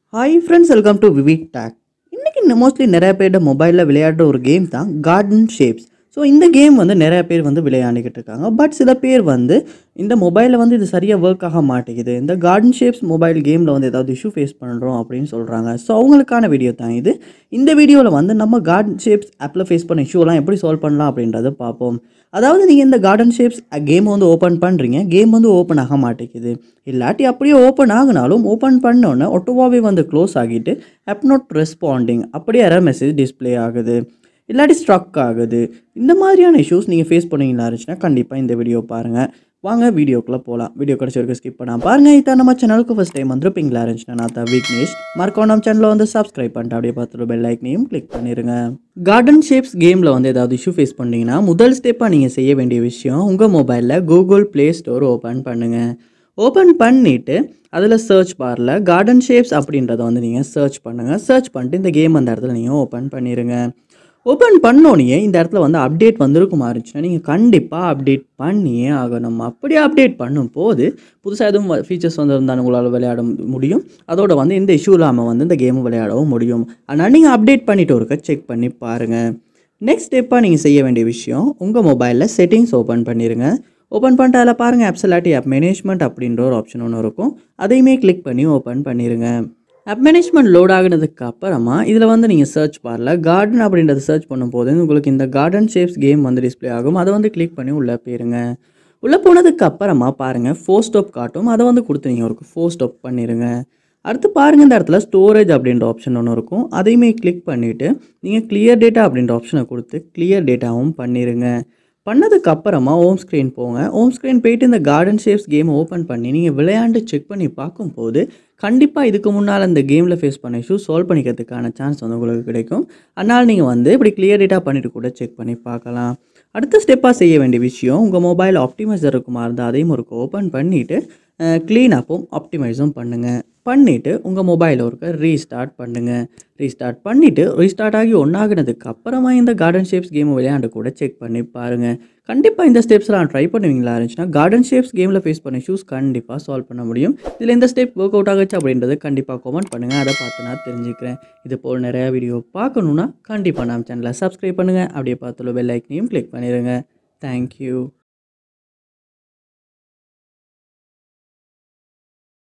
Hi friends, welcome to VividTech. இன்னைக்கு mostly நிறைய பேர் மொபைலில் விளையாடுற ஒரு கேம் தான் கார்டன் ஷேப்ஸ். ஸோ இந்த கேம் வந்து நிறைய பேர் வந்து விளையாண்டுக்கிட்டு இருக்காங்க. பட் சில பேர் வந்து இந்த மொபைலில் வந்து இது சரியாக ஒர்க் ஆக மாட்டேங்குது. இந்த கார்டன் ஷேப்ஸ் மொபைல் கேமில் வந்து ஏதாவது இஷ்யூ ஃபேஸ் பண்ணுறோம் அப்படின்னு சொல்கிறாங்க. ஸோ அவங்களுக்கான வீடியோ தான் இது. இந்த வீடியோவில் வந்து நம்ம கார்டன் ஷேப்ஸ் ஆப்பில் ஃபேஸ் பண்ண இஷ்யூலாம் எப்படி சால்வ் பண்ணலாம் அப்படின்றத பார்ப்போம். அதாவது நீங்கள் இந்த கார்டன் ஷேப்ஸ் கேம் வந்து ஓப்பன் பண்ணுறீங்க, கேம் வந்து ஓப்பன் ஆக மாட்டேங்குது. இல்லாட்டி அப்படியே ஓப்பன் ஆகினாலும் ஓப்பன் பண்ணோன்னே ஒட்டோவாவே வந்து க்ளோஸ் ஆகிட்டு ஆப் நாட் ரெஸ்பாண்டிங் அப்படியே எரர் மெசேஜ் டிஸ்பிளே ஆகுது, இல்லாட்டி ஸ்ட்ரக் ஆகுது. இந்த மாதிரியான இஷ்யூஸ் நீங்கள் ஃபேஸ் பண்ணிங்களா இருந்துச்சுன்னா கண்டிப்பாக இந்த வீடியோ பாருங்கள். வாங்க வீடியோக்குள்ளே போகலாம். வீடியோ கடைசி வரைக்கும் ஸ்கிப் பண்ணால் பாருங்கள். இதான் நம்ம சேனலுக்கு ஃபஸ்ட் டைம் வந்துருப்பீங்களா இருந்துச்சுன்னா நான் தான் விக்னேஷ். மறக்காம நம்ம சேனலில் வந்து சப்ஸ்கிரைப் பண்ணிட்டு அப்படியே பார்த்துட்டு பெல் ஐக்கனையும் கிளிக் பண்ணிடுங்க. கார்டன் ஷேப்ஸ் கேமில் வந்து ஏதாவது இஷ்யூ ஃபேஸ் பண்ணிங்கன்னா முதல் ஸ்டெப்பாக நீங்கள் செய்ய வேண்டிய விஷயம், உங்கள் மொபைலில் கூகுள் ப்ளே ஸ்டோர் ஓப்பன் பண்ணுங்கள். ஓப்பன் பண்ணிவிட்டு அதில் சர்ச் பாரில் கார்டன் ஷேப்ஸ் அப்படின்றத வந்து நீங்கள் சர்ச் பண்ணுங்கள். சர்ச் பண்ணிட்டு இந்த கேம் அந்த இடத்துல நீங்கள் ஓப்பன் பண்ணிடுங்க. ஓப்பன் பண்ணோன்னே இந்த இடத்துல வந்து அப்டேட் வந்திருக்குமா இருந்துச்சுன்னா நீங்கள் கண்டிப்பாக அப்டேட் பண்ணியே ஆகணும். அப்படியே அப்டேட் பண்ணும்போது புதுசாக எதுவும் ஃபீச்சர்ஸ் வந்திருந்தாலும் உங்களால் விளையாட முடியும். அதோட வந்து இந்த இஷ்யூ இல்லாமல் வந்து இந்த கேம் விளையாடவும் முடியும். ஆனால் நீங்கள் அப்டேட் பண்ணிவிட்டு ஒருக்க செக் பண்ணி பாருங்கள். நெக்ஸ்ட் ஸ்டெப்பாக நீங்கள் செய்ய வேண்டிய விஷயம், உங்கள் மொபைலில் செட்டிங்ஸ் ஓப்பன் பண்ணிடுங்க. ஓப்பன் பண்ணிட்டு அதில் பாருங்கள் ஆப்ஸ் இல்லாட்டி ஆப் மேனேஜ்மெண்ட் அப்படின்ற ஒரு ஆப்ஷன் ஒன்று இருக்கும். அதையுமே கிளிக் பண்ணி ஓப்பன் பண்ணிடுங்க. ஆப் மேனேஜ்மெண்ட் லோட் ஆகினதுக்கு அப்புறமா இதில் வந்து நீங்கள் சர்ச் பாரில் கார்டன் அப்படின்றத சர்ச் பண்ணும்போது உங்களுக்கு இந்த கார்டன் ஷேப்ஸ் கேம் வந்து டிஸ்பிளே ஆகும். அதை வந்து கிளிக் பண்ணி உள்ளே போயிருங்க. உள்ளே போனதுக்கு அப்புறமா பாருங்கள் 4 ஸ்டெப் காட்டும். அதை வந்து கொடுத்து நீங்கள் ஒரு 4 ஸ்டெப் பண்ணிடுங்க. அடுத்து பாருங்கள் இந்த இடத்துல ஸ்டோரேஜ் அப்படின்ற ஆப்ஷன் ஒன்று இருக்கும். அதையுமே கிளிக் பண்ணிவிட்டு நீங்கள் கிளியர் டேட்டா அப்படின்ற ஆப்ஷனை கொடுத்து கிளியர் டேட்டாவும் பண்ணிடுங்க. பண்ணதுக்கு அப்புறமா ஹோம் ஸ்க்ரீன் போங்க. ஹோம் ஸ்க்ரீன் போயிட்டு இந்த கார்டன் ஷேப்ஸ் கேமை ஓப்பன் பண்ணி நீங்கள் விளையாண்டு செக் பண்ணி பார்க்கும்போது கண்டிப்பாக இதுக்கு முன்னால் இந்த கேமில் ஃபேஸ் பண்ண இஷ்யூ சால்வ் பண்ணிக்கிறதுக்கான சான்ஸ் வந்து உங்களுக்கு கிடைக்கும். அதனால் நீங்கள் வந்து இப்படி கிளியர் டேட்டா பண்ணிவிட்டு கூட செக் பண்ணி பார்க்கலாம். அடுத்த ஸ்டெப்பாக செய்ய வேண்டிய விஷயம், உங்கள் மொபைல் ஆப்டிமைசர் இருக்குமா இருந்தால் அதையும் ஒரு ஓப்பன் பண்ணிவிட்டு க்ளீனப்பும் ஆப்டிமைஸும் பண்ணுங்கள். பண்ணிவிட்டு உங்கள் மொபைலை ஒருக்க ரீஸ்டார்ட் பண்ணுங்கள். ரீஸ்டார்ட் பண்ணிவிட்டு ரீஸ்டார்ட் ஆகி ஒன்றாகினதுக்கு அப்புறமா இந்த கார்டன் ஷேப்ஸ் கேம் விளையாண்டு கூட செக் பண்ணி பாருங்கள். கண்டிப்பாக இந்த ஸ்டெப்ஸ்லாம் ட்ரை பண்ணுவீங்களா இருந்துச்சுன்னா கார்டன் ஷேப்ஸ் கேமில் ஃபேஸ் பண்ண இஷ்யூஸ் கண்டிப்பாக சால்வ் பண்ண முடியும். இதில் எந்த ஸ்டெப் ஒர்க் அவுட் ஆகுச்சு அப்படின்றது கண்டிப்பாக கமெண்ட் பண்ணுங்கள். அதை பார்த்து நான் தெரிஞ்சுக்கிறேன். இது போல் நிறையா வீடியோ பார்க்கணுன்னா கண்டிப்பாக நம்ம சேனலை சப்ஸ்கிரைப் பண்ணுங்கள். அப்படியே பார்த்துள்ள பெல் ஐக்கனையும் கிளிக் பண்ணிடுங்க. தேங்க்யூ.